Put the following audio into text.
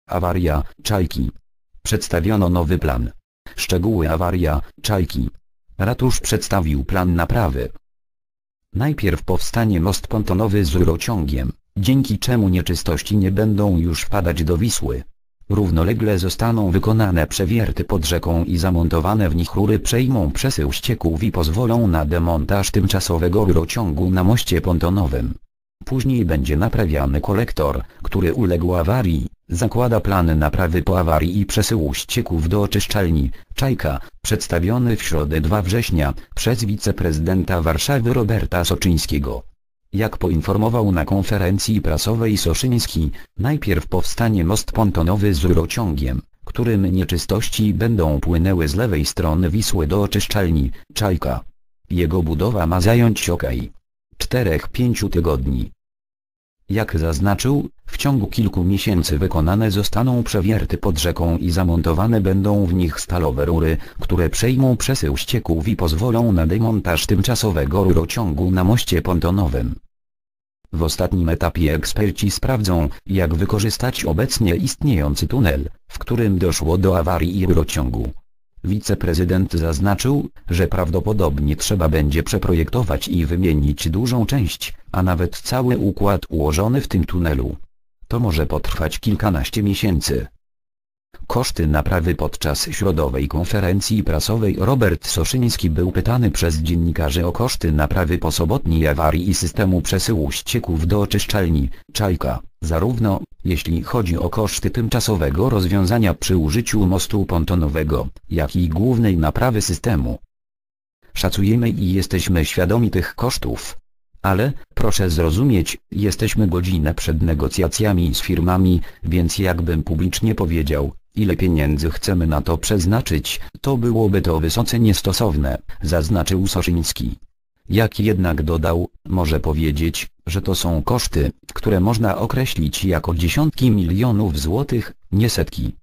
Awaria Czajki. Przedstawiono nowy plan. Szczegóły awaria Czajki. Ratusz przedstawił plan naprawy. Najpierw powstanie most pontonowy z rurociągiem, dzięki czemu nieczystości nie będą już wpadać do Wisły. Równolegle zostaną wykonane przewierty pod rzeką i zamontowane w nich rury przejmą przesył ścieków i pozwolą na demontaż tymczasowego rurociągu na moście pontonowym. Później będzie naprawiany kolektor, który uległ awarii. Zakłada plan naprawy po awarii i przesyłu ścieków do oczyszczalni Czajka, przedstawiony w środę 2 września przez wiceprezydenta Warszawy Roberta Soczyńskiego. Jak poinformował na konferencji prasowej Soszyński, najpierw powstanie most pontonowy z rurociągiem, którym nieczystości będą płynęły z lewej strony Wisły do oczyszczalni Czajka. Jego budowa ma zająć około 4–5 tygodni. Jak zaznaczył, w ciągu kilku miesięcy wykonane zostaną przewierty pod rzeką i zamontowane będą w nich stalowe rury, które przejmą przesył ścieków i pozwolą na demontaż tymczasowego rurociągu na moście pontonowym. W ostatnim etapie eksperci sprawdzą, jak wykorzystać obecnie istniejący tunel, w którym doszło do awarii rurociągu. Wiceprezydent zaznaczył, że prawdopodobnie trzeba będzie przeprojektować i wymienić dużą część, a nawet cały układ ułożony w tym tunelu. To może potrwać kilkanaście miesięcy. Koszty naprawy. Podczas środowej konferencji prasowej Robert Soszyński był pytany przez dziennikarzy o koszty naprawy po sobotniej awarii i systemu przesyłu ścieków do oczyszczalni Czajka, zarówno jeśli chodzi o koszty tymczasowego rozwiązania przy użyciu mostu pontonowego, jak i głównej naprawy systemu. Szacujemy i jesteśmy świadomi tych kosztów. Ale, proszę zrozumieć, jesteśmy godzinę przed negocjacjami z firmami, więc jakbym publicznie powiedział, ile pieniędzy chcemy na to przeznaczyć, to byłoby to wysoce niestosowne, zaznaczył Soszyński. Jak jednak dodał, może powiedzieć, że to są koszty, które można określić jako dziesiątki milionów złotych, nie setki.